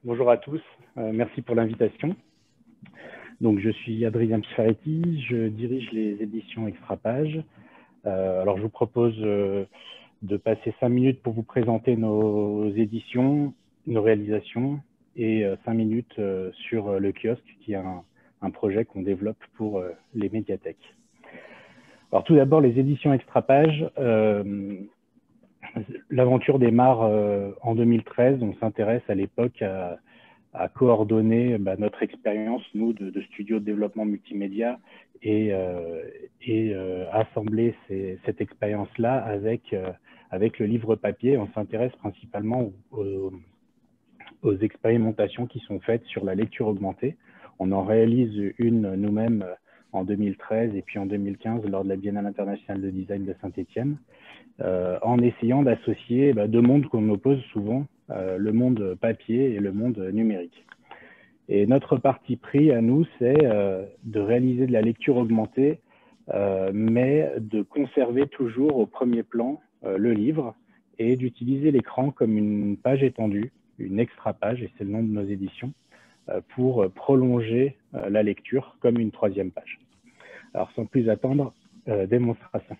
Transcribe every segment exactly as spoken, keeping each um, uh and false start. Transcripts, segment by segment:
bonjour à tous, euh, merci pour l'invitation. Donc, je suis Adrien Pifaretti, je dirige les éditions Extra-Pages. Euh, alors, je vous propose euh, de passer cinq minutes pour vous présenter nos éditions, nos réalisations, et euh, cinq minutes euh, sur euh, le kiosque, qui est un, un projet qu'on développe pour euh, les médiathèques. Alors, tout d'abord, les éditions Extra-Pages. Euh, L'aventure démarre euh, en deux mille treize. On s'intéresse à l'époque à à coordonner bah, notre expérience, nous, de, de studio de développement multimédia et, euh, et euh, assembler ces, cette expérience-là avec, euh, avec le livre papier. On s'intéresse principalement aux, aux expérimentations qui sont faites sur la lecture augmentée. On en réalise une nous-mêmes en deux mille treize et puis en deux mille quinze lors de la Biennale internationale de design de Saint-Étienne, euh, en essayant d'associer bah, deux mondes qu'on oppose souvent, euh, le monde papier et le monde numérique. Et notre parti pris à nous, c'est euh, de réaliser de la lecture augmentée, euh, mais de conserver toujours au premier plan euh, le livre et d'utiliser l'écran comme une page étendue, une extra page, et c'est le nom de nos éditions, euh, pour prolonger euh, la lecture comme une troisième page. Alors sans plus attendre, euh, démonstration.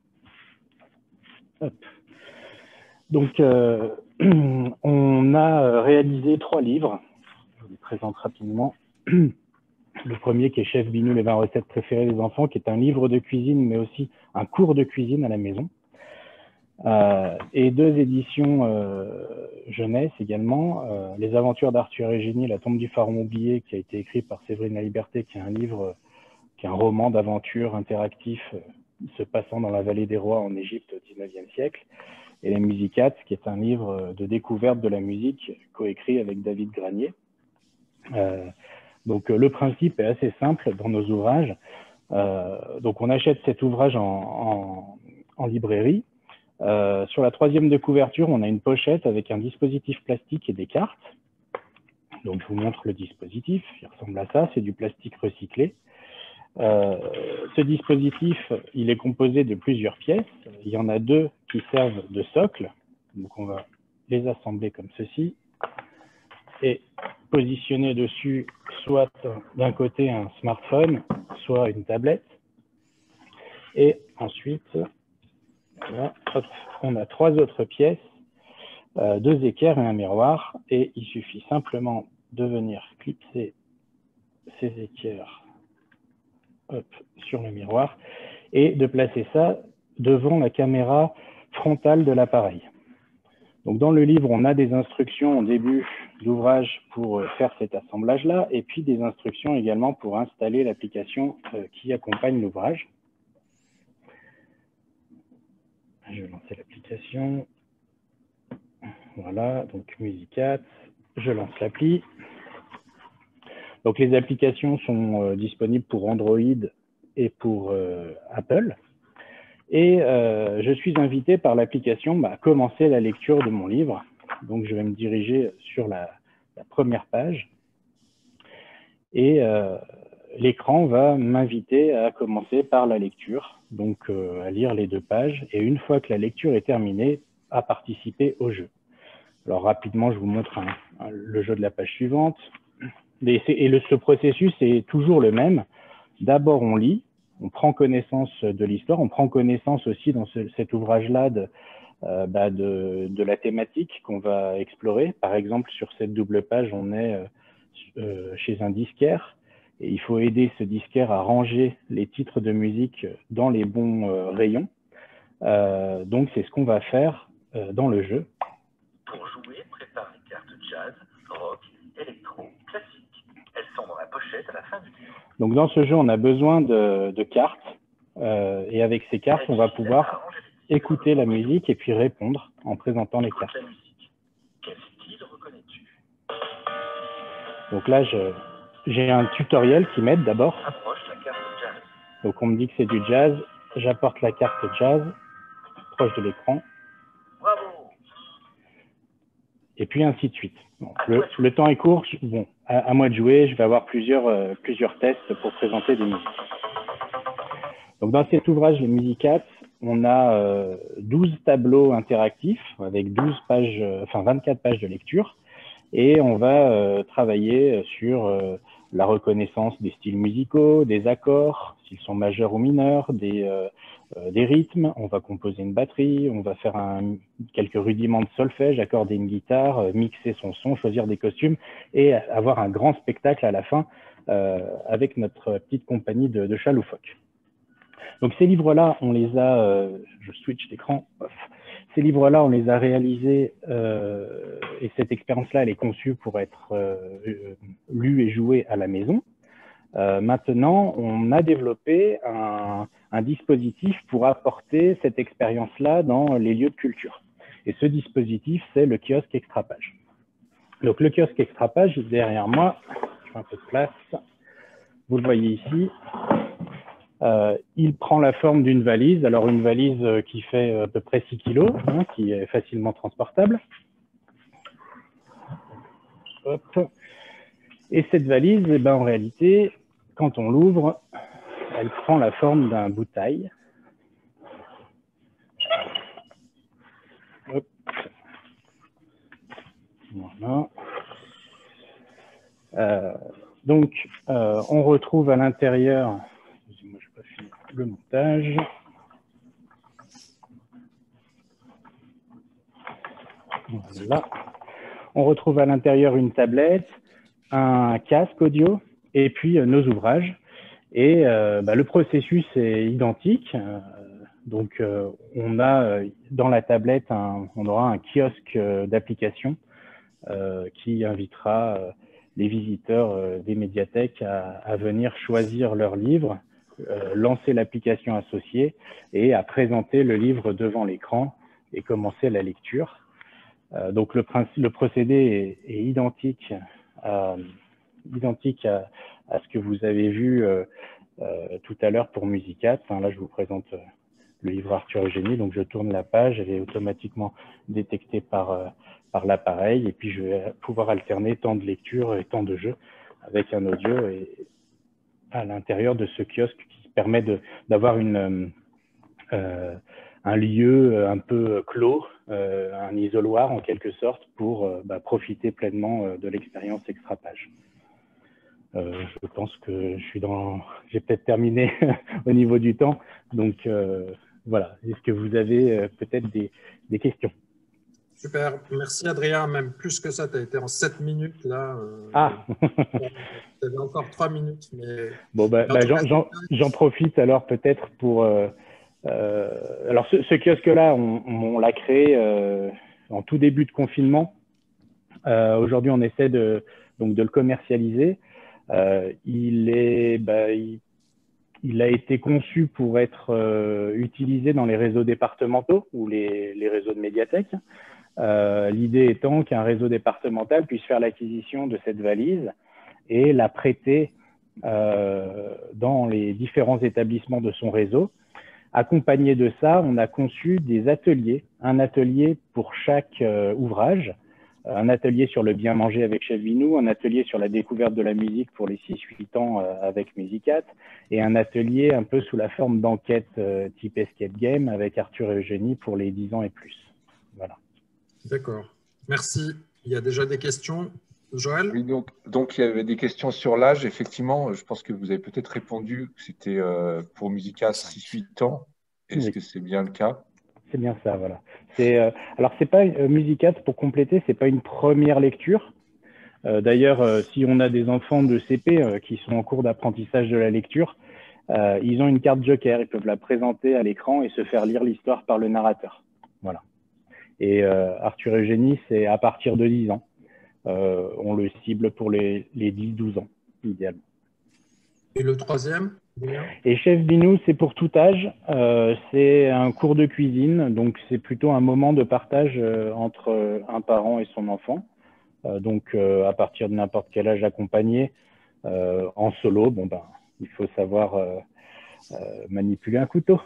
Hop. Donc, euh, on a réalisé trois livres. Je vous les présente rapidement. Le premier qui est Chef Binou, les vingt recettes préférées des enfants, qui est un livre de cuisine, mais aussi un cours de cuisine à la maison. Euh, et deux éditions euh, jeunesse également, euh, Les aventures d'Arthur et Génie, La tombe du pharaon oublié, qui a été écrit par Séverine La Liberté, qui est un livre, qui est un roman d'aventure interactif euh, se passant dans la vallée des rois en Égypte au dix-neuvième siècle. Et Les Musicates, qui est un livre de découverte de la musique coécrit avec David Granier. Euh, donc le principe est assez simple dans nos ouvrages. Euh, donc on achète cet ouvrage en, en, en librairie. Euh, sur la troisième de couverture, on a une pochette avec un dispositif plastique et des cartes. Donc je vous montre le dispositif, il ressemble à ça, c'est du plastique recyclé. Euh, ce dispositif, il est composé de plusieurs pièces. Il y en a deux qui servent de socle. Donc on va les assembler comme ceci et positionner dessus soit d'un côté un smartphone, soit une tablette. Et ensuite, voilà, hop, on a trois autres pièces, euh, deux équerres et un miroir. Et il suffit simplement de venir clipser ces équerres hop, sur le miroir et de placer ça devant la caméra frontale de l'appareil. Donc dans le livre, on a des instructions au début d'ouvrage pour faire cet assemblage-là, et puis des instructions également pour installer l'application euh, qui accompagne l'ouvrage. Je vais lancer l'application. Voilà, donc Musicates. Je lance l'appli. Donc les applications sont euh, disponibles pour Android et pour euh, Apple. Et euh, je suis invité par l'application bah, à commencer la lecture de mon livre. Donc je vais me diriger sur la, la première page. Et euh, l'écran va m'inviter à commencer par la lecture, donc euh, à lire les deux pages. Et une fois que la lecture est terminée, à participer au jeu. Alors rapidement, je vous montre un, un, le jeu de la page suivante. Et, et le, ce processus est toujours le même. D'abord, on lit. On prend connaissance de l'histoire, on prend connaissance aussi dans ce, cet ouvrage-là de, euh, bah de, de la thématique qu'on va explorer. Par exemple, sur cette double page, on est euh, chez un disquaire et il faut aider ce disquaire à ranger les titres de musique dans les bons euh, rayons. Euh, donc, c'est ce qu'on va faire euh, dans le jeu. Pour jouer, prépare les cartes jazz, rock, électro, classique. Elles sont dans la pochette à la fin du livre. Donc dans ce jeu, on a besoin de, de cartes euh, et avec ces cartes, on va pouvoir écouter la musique et puis répondre en présentant les cartes. Quel style reconnais-tu? Donc là, j'ai un tutoriel qui m'aide d'abord. Approche la carte jazz. Donc on me dit que c'est du jazz, j'apporte la carte jazz proche de l'écran. Bravo. Et puis ainsi de suite. Bon, le, le temps est court. Bon, à, à moi de jouer, je vais avoir plusieurs, euh, plusieurs tests pour présenter des musiques. Donc dans cet ouvrage, les Musicates, on a euh, douze tableaux interactifs avec douze pages, euh, enfin vingt-quatre pages de lecture. et on va euh, travailler sur euh, la reconnaissance des styles musicaux, des accords, s'ils sont majeurs ou mineurs, des, euh, euh, des rythmes. On va composer une batterie, on va faire un, quelques rudiments de solfège, accorder une guitare, euh, mixer son son, choisir des costumes et avoir un grand spectacle à la fin euh, avec notre petite compagnie de, de chats loufoques. Donc ces livres-là, on les a, euh, je switch d'écran, ces livres-là, on les a réalisés euh, et cette expérience-là, elle est conçue pour être euh, lue et jouée à la maison. Euh, maintenant, on a développé un, un dispositif pour apporter cette expérience-là dans les lieux de culture. Et ce dispositif, c'est le kiosque Extra Page. Donc le kiosque Extra Page, derrière moi, je fais un peu de place, vous le voyez ici, euh, il prend la forme d'une valise. Alors une valise qui fait à peu près six kilos, hein, qui est facilement transportable. Hop. Et cette valise, eh ben, en réalité, quand on l'ouvre, elle prend la forme d'un bouteille. Hop. Voilà. Euh, donc, euh, on retrouve à l'intérieur, excusez-moi, je n'ai pas fini le montage. Voilà. On retrouve à l'intérieur une tablette, un casque audio et puis euh, nos ouvrages. Et euh, bah, le processus est identique. Euh, donc, euh, on a euh, dans la tablette, un, on aura un kiosque euh, d'application euh, qui invitera euh, les visiteurs euh, des médiathèques à, à venir choisir leur livre, euh, lancer l'application associée et à présenter le livre devant l'écran et commencer la lecture. Euh, donc, le, le procédé est, est identique à, identique à, à ce que vous avez vu euh, euh, tout à l'heure pour Musicat. Enfin, là, je vous présente euh, le livre Arthur Eugénie. Donc, je tourne la page, elle est automatiquement détectée par, euh, par l'appareil. Et puis, je vais pouvoir alterner temps de lecture et temps de jeu avec un audio et, à l'intérieur de ce kiosque qui permet d'avoir une... Euh, un lieu un peu clos, euh, un isoloir en quelque sorte, pour euh, bah, profiter pleinement euh, de l'expérience Extra Page. Euh, je pense que je suis dans, j'ai peut-être terminé au niveau du temps, donc euh, voilà. Est-ce que vous avez euh, peut-être des, des questions? Super, merci Adrien, même plus que ça, tu as été en sept minutes là. Euh, ah Tu avais encore trois minutes. Mais... Bon, bah, bah, j'en profite alors peut-être pour... Euh, euh, alors ce, ce kiosque-là, on, on l'a créé euh, en tout début de confinement. Euh, Aujourd'hui, on essaie de, donc, de le commercialiser. Euh, il, est, bah, il, il a été conçu pour être euh, utilisé dans les réseaux départementaux ou les, les réseaux de médiathèques. Euh, L'idée étant qu'un réseau départemental puisse faire l'acquisition de cette valise et la prêter euh, dans les différents établissements de son réseau. Accompagné de ça, on a conçu des ateliers, un atelier pour chaque euh, ouvrage, un atelier sur le bien manger avec Chef Binou, un atelier sur la découverte de la musique pour les six huit ans euh, avec Musicat, et un atelier un peu sous la forme d'enquête euh, type escape game avec Arthur et Eugénie pour les dix ans et plus. Voilà. D'accord. Merci. Il y a déjà des questions. Joël? Oui, donc, donc il y avait des questions sur l'âge. Effectivement, je pense que vous avez peut-être répondu que c'était euh, pour Musica six huit ans. Est-ce oui. que c'est bien le cas? C'est bien ça, voilà. Euh, alors, c'est pas euh, Musicat, pour compléter, c'est pas une première lecture. Euh, D'ailleurs, euh, si on a des enfants de C P euh, qui sont en cours d'apprentissage de la lecture, euh, ils ont une carte joker. Ils peuvent la présenter à l'écran et se faire lire l'histoire par le narrateur. Voilà. Et euh, Arthur et Eugénie, c'est à partir de dix ans. Euh, on le cible pour les, les dix douze ans, idéalement. Et le troisième? Et Chef Binou, c'est pour tout âge. Euh, c'est un cours de cuisine, donc c'est plutôt un moment de partage euh, entre un parent et son enfant. Euh, donc, euh, à partir de n'importe quel âge accompagné, euh, en solo, bon ben, il faut savoir euh, euh, manipuler un couteau.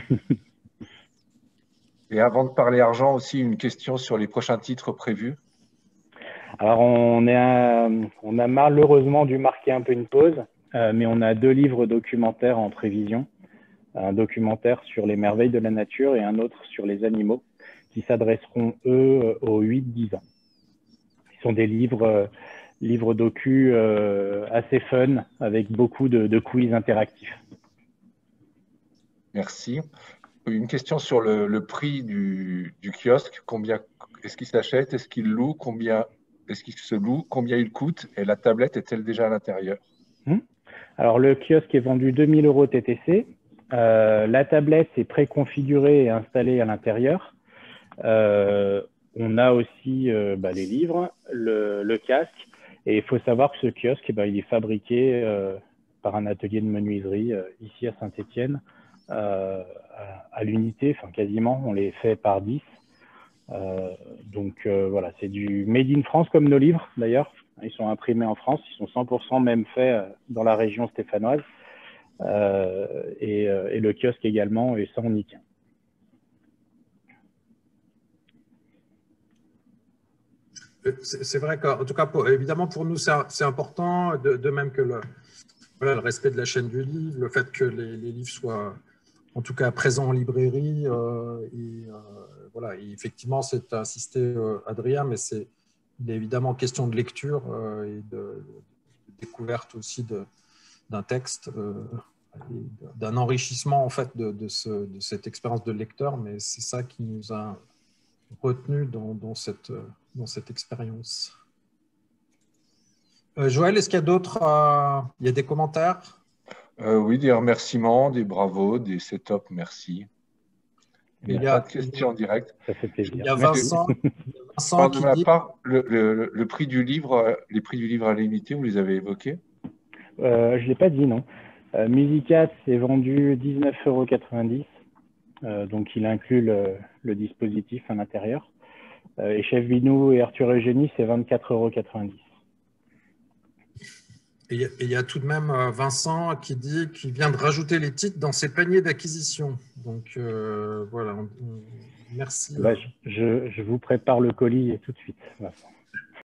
Et avant de parler argent, aussi une question sur les prochains titres prévus. Alors, on, est à, on a malheureusement dû marquer un peu une pause, euh, mais on a deux livres documentaires en prévision. Un documentaire sur les merveilles de la nature et un autre sur les animaux qui s'adresseront, eux, aux huit dix ans. Ils sont des livres, euh, livres docu euh, assez fun, avec beaucoup de, de quiz interactifs. Merci. Une question sur le, le prix du, du kiosque. Combien est-ce qu'il s'achète? Est-ce qu'il loue? Combien est-ce qu'il se loue? Combien il coûte? Et la tablette est-elle déjà à l'intérieur? Hum. Alors, le kiosque est vendu deux mille euros T T C. Euh, la tablette est préconfigurée et installée à l'intérieur. Euh, on a aussi euh, bah, les livres, le, le casque. Et il faut savoir que ce kiosque, bah, il est fabriqué euh, par un atelier de menuiserie euh, ici à Saint-Étienne. Euh, à, à l'unité, enfin quasiment, on les fait par dix. Euh, donc euh, voilà, c'est du made in France comme nos livres d'ailleurs. Ils sont imprimés en France, ils sont cent pour cent même faits dans la région stéphanoise. Euh, et, euh, et le kiosque également est sans nickel. C'est vrai qu'en tout cas, pour, évidemment, pour nous, c'est important, de, de même que le, voilà, le respect de la chaîne du livre, le fait que les, les livres soient, en tout cas, présents en librairie. Euh, et, euh, voilà, et effectivement, c'est insisté, euh, Adrien, mais c'est il est évidemment question de lecture euh, et de, de découverte aussi d'un texte, euh, d'un enrichissement en fait de, de, ce, de cette expérience de lecteur, mais c'est ça qui nous a retenu dans, dans cette, dans cette expérience. Euh, Joël, est-ce qu'il y a d'autres, euh, il y a des commentaires? euh, Oui, des remerciements, des bravos, des setups, merci. Mais il n'y a, a pas de questions en direct. Ça fait plaisir. Il y a Vincent, Vincent Par qui de ma dit... part, le, le, le prix du livre, les prix du livre à l'unité, vous les avez évoqués? euh, Je ne l'ai pas dit, non. Euh, Musicat est vendu dix-neuf euros quatre-vingt-dix. Euh, donc, il inclut le, le dispositif à l'intérieur. Euh, et Chef Binou et Arthur Eugénie, c'est vingt-quatre euros quatre-vingt-dix. Et il y a tout de même Vincent qui dit qu'il vient de rajouter les titres dans ses paniers d'acquisition. Donc, euh, voilà. On, on, merci. Bah, je, je vous prépare le colis tout de suite, Vincent.